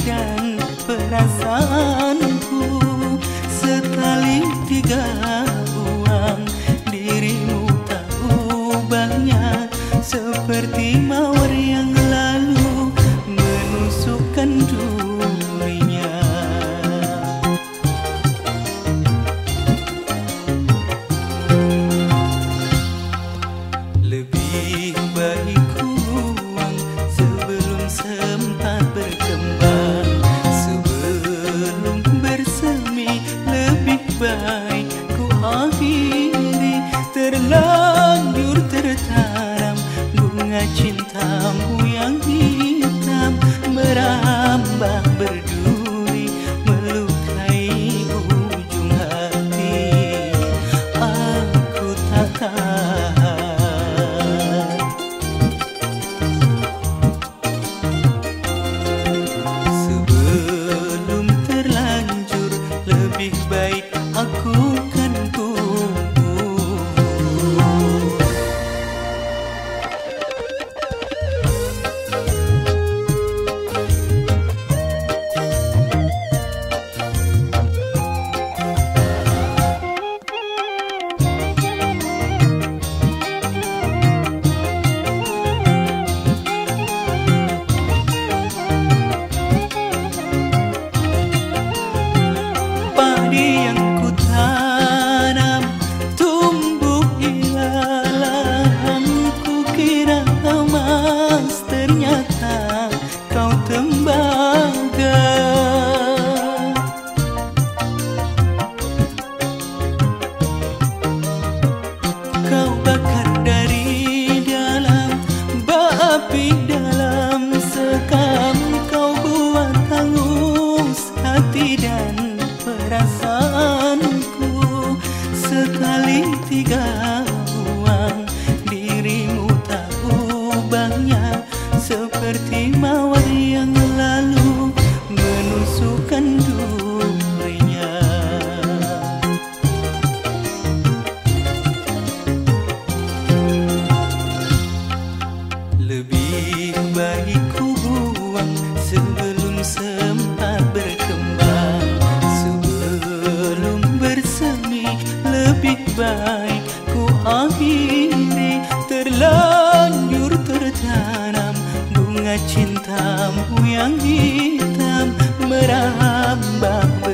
dan perasaanku. Sekali tiga buang dirimu tak ubahnya, seperti mawar yang lalu menusukkan durinya. Lebih baik ku buang sebelum sempat berkembang, sebelum bersemi. Lebih baik ku akhiri, terlanjur tertanam bunga cintamu yang hitam, merambah berduri melukai ujung hati. Aku tak tahan. Sebelum terlanjur, lebih baik aku kan gugur. Padi yang ku tanam tumbuh ilalang, ku kira emas, ternyata kau tembaga. Kau bakar dari dalam, api dalam sekam, kau buat hangus hati dan perasaanku. Sekali tiga buang dirimu tak ubahnya, seperti mawar yang lalu menusukkan durinya. Lebih baik ku buang sebelum sempat berkembang, sebelum bersemi. Lebih baik ku akhiri, terlanjur tertanam bunga cintamu yang hitam, merambah